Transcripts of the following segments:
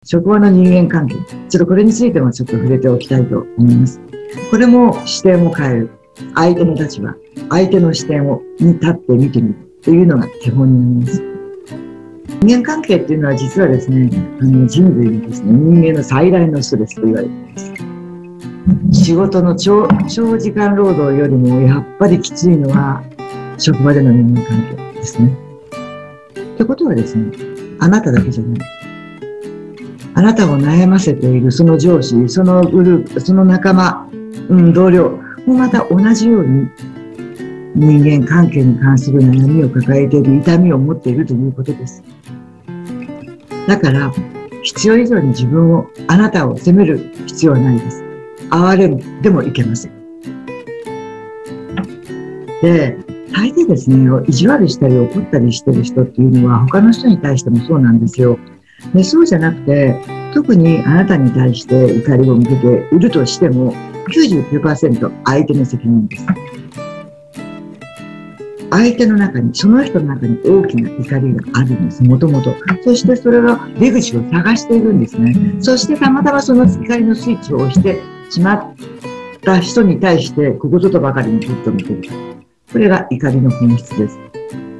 職場の人間関係。ちょっとこれについてもちょっと触れておきたいと思います。これも視点を変える。相手の立場、相手の視点に立って見てみるというのが基本になります。人間関係っていうのは実はですね、人類のですね、人間の最大のストレスと言われています。仕事の長時間労働よりもやっぱりきついのは職場での人間関係ですね。ってことはですね、あなただけじゃない。あなたを悩ませているその上司、そのグループ、その仲間、同僚もまた同じように人間関係に関する悩みを抱えている、痛みを持っているということです。だから必要以上にあなたを責める必要はないです。哀れんでもいけません。で、大抵ですね、意地悪したり怒ったりしてる人っていうのは他の人に対してもそうなんですよ。で、そうじゃなくて、特にあなたに対して怒りを向けているとしても 99% 相手の責任です。相手の中に、その人の中に大きな怒りがあるんです、もともと。そしてそれが出口を探しているんですね。そしてたまたまその怒りのスイッチを押してしまった人に対して、ここぞとばかりにずっと見ている。これが怒りの本質です。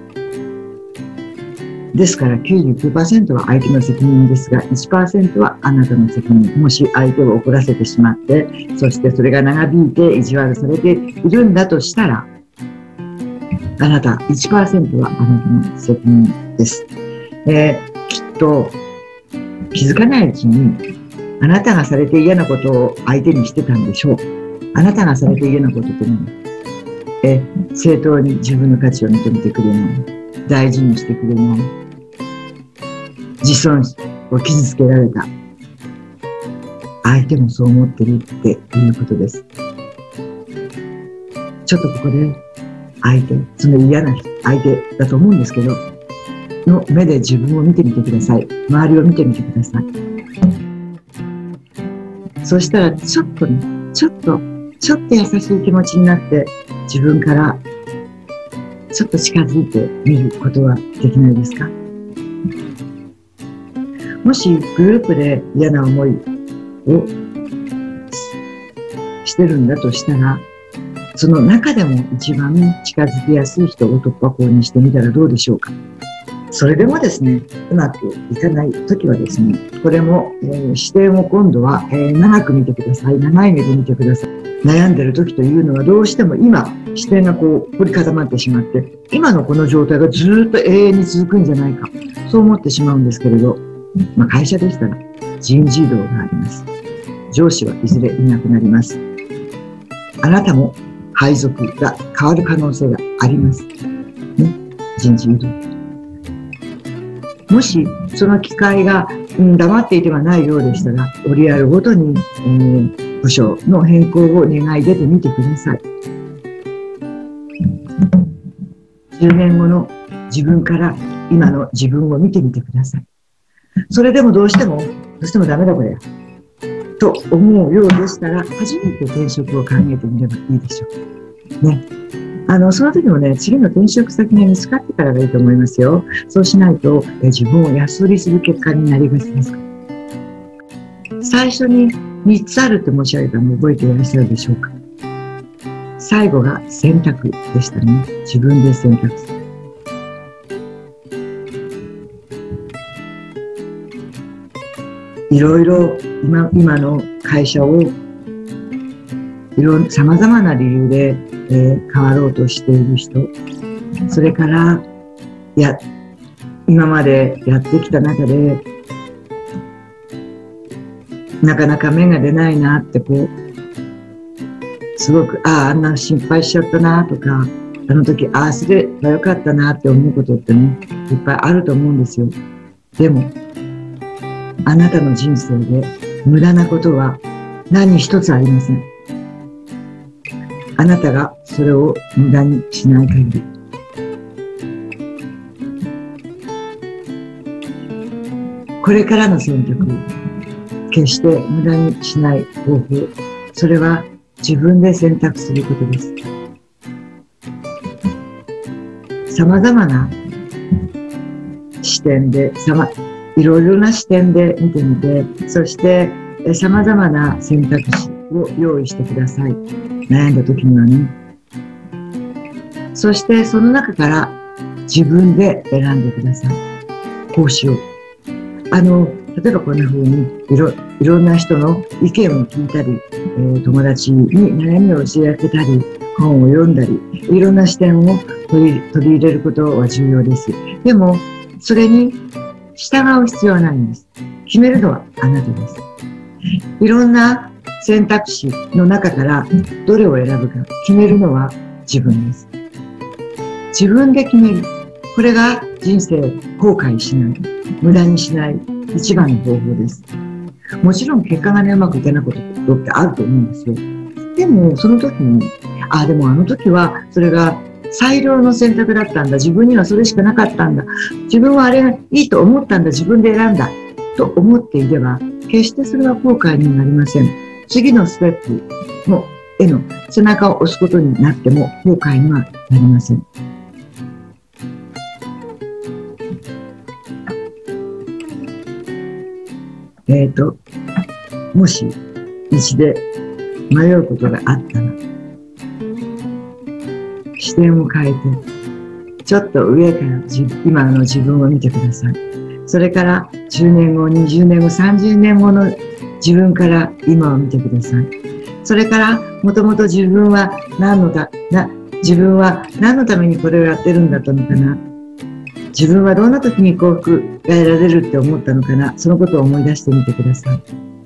ですから 99% は相手の責任ですが、1% はあなたの責任。もし相手を怒らせてしまって、そしてそれが長引いて意地悪されているんだとしたら、あなた 1% はあなたの責任です。きっと気づかないうちにあなたがされて嫌なことを相手にしてたんでしょう。あなたがされて嫌なことって何？正当に自分の価値を認めてくれない。大事にしてくれない。自尊を傷つけられた。相手もそう思ってるっていうことです。ちょっとここでその嫌な相手だと思うんですけど、の目で自分を見てみてください。周りを見てみてください。そしたらちょっと優しい気持ちになって、自分からちょっと近づいてみることはできないですか？もしグループで嫌な思いをしてるんだとしたら、その中でも一番近づきやすい人を突破口にしてみたらどうでしょうか。それでもですね、うまくいかないときはですね、これも、視点を今度は、長く見てください。長い目で見てください。悩んでる時というのはどうしても今、視点がこう凝り固まってしまって、今のこの状態がずーっと永遠に続くんじゃないか、そう思ってしまうんですけれど、会社でしたら人事異動があります。上司はいずれいなくなります。あなたも配属が変わる可能性があります。ね、人事異動。もしその機会が、黙っていてはないようでしたら、折り合うごとに、部署の変更を願い出てみてください。10年後の自分から今の自分を見てみてください。それでもどうしてもダメだこれと思うようでしたら、初めて転職を考えてみればいいでしょう。ね。その時もね、次の転職先が見つかってからがいいと思いますよ。そうしないと、自分を安売りする結果になりがちですから。最初に3つあるって申し上げたのを覚えていらっしゃるでしょうか。最後が選択でしたね。自分で選択する。いろいろ今の会社を様々な理由で、変わろうとしている人、それから今までやってきた中でなかなか芽が出ないなってすごくあんな心配しちゃったなとか、あの時すればよかったなって思うことってね、いっぱいあると思うんですよ。でもあなたの人生で無駄なことは何一つありません。あなたがそれを無駄にしない限り。これからの選択、決して無駄にしない方法、それは自分で選択することです。様々な視点で、 いろいろな視点で見てみて、そして様々な選択肢を用意してください。悩んだ時にはね。そしてその中から自分で選んでください。こうしよう。例えばこんな風にいろんな人の意見を聞いたり、友達に悩みを教えてたり、本を読んだり、いろんな視点を取り入れることは重要です。でも、それに従う必要はないんです。決めるのはあなたです。いろんな選択肢の中からどれを選ぶか決めるのは自分です。自分で決める。これが人生後悔しない、無駄にしない一番の方法です。もちろん結果がね、うまくいかないことってあると思うんですよ。でも、その時に、でもあの時はそれが最良の選択だったんだ。自分にはそれしかなかったんだ。自分はあれがいいと思ったんだ。自分で選んだ。と思っていれば、決してそれは後悔になりません。次のステップへの背中を押すことになっても後悔にはなりません。もし道で迷うことがあったら、視点を変えて、ちょっと上から今の自分を見てください。それから10年後、20年後、30年後の自分から今を見てください。それから、もともと自分は何のためにこれをやってるんだったのかな。自分はどんな時に幸福が得られるって思ったのかな。そのことを思い出してみてください。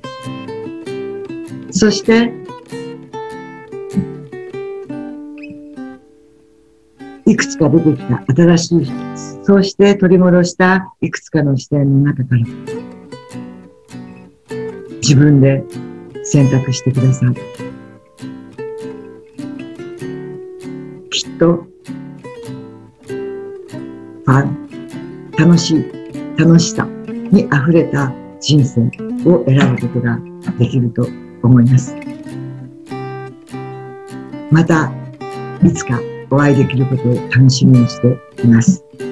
そして、いくつか出てきた新しい、そうして取り戻したいくつかの視点の中から、自分で選択してください。きっと、楽しさに溢れた人生を選ぶことができると思います。また、いつかお会いできることを楽しみにしています。